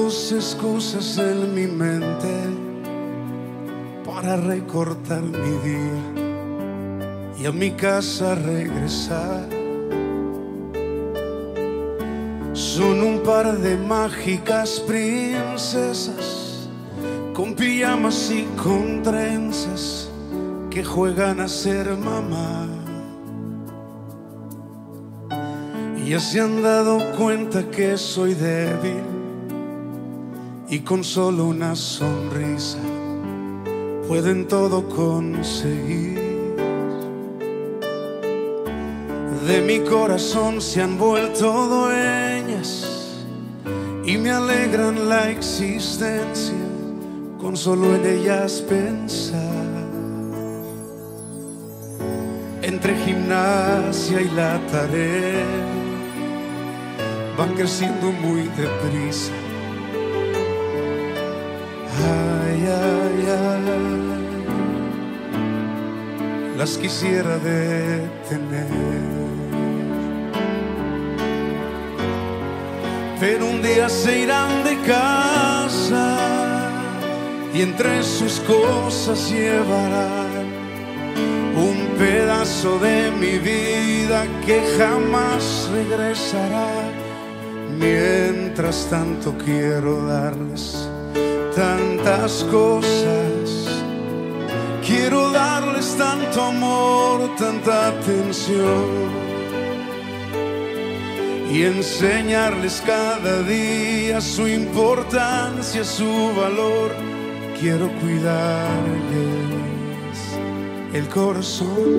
tus excusas en mi mente para recortar mi día y a mi casa regresar. Son un par de mágicas princesas con pijamas y con trenzas que juegan a ser mamá. Y ya se han dado cuenta que soy débil y con solo una sonrisa pueden todo conseguir. De mi corazón se han vuelto dueñas y me alegran la existencia con solo en ellas pensar. Entre gimnasia y la tarea van creciendo muy deprisa. Ay, ay, ay, las quisiera detener, pero un día se irán de casa y entre sus cosas llevarán un pedazo de mi vida que jamás regresará. Mientras tanto quiero darles tantas cosas, quiero darles tanto amor, tanta atención y enseñarles cada día su importancia, su valor. Quiero cuidarles el corazón.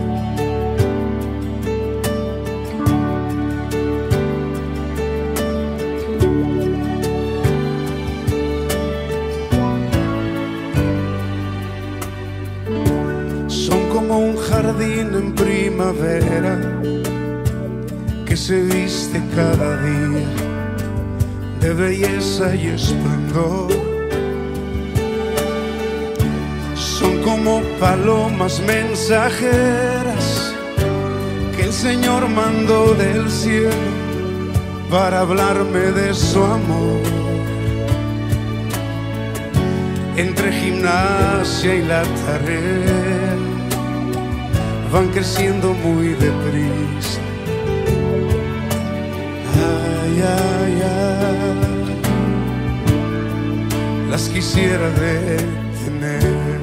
Son como un jardín en primavera que se viste cada día de belleza y esplendor. Son como palomas mensajeras que el Señor mandó del cielo para hablarme de su amor. Entre gimnasia y la tarea van creciendo muy deprisa. Ay, ay, ay, las quisiera detener,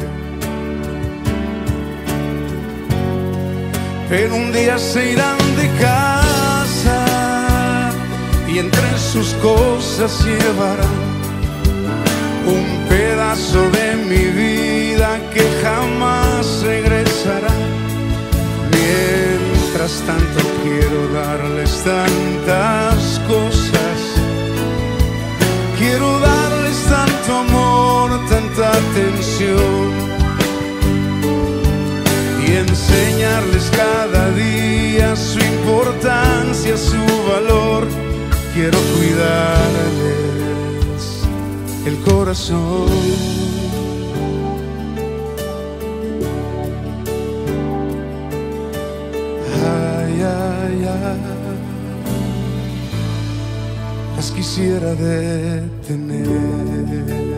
pero un día se irán de casa y entre sus cosas llevarán un pedazo de mi vida que jamás regresará. Mientras tanto quiero darles tantas cosas, quiero darles tanto amor, tanta atención y enseñarles cada día su importancia, su valor. Quiero cuidarles el corazón. Ay, ay, ay, las quisiera detener.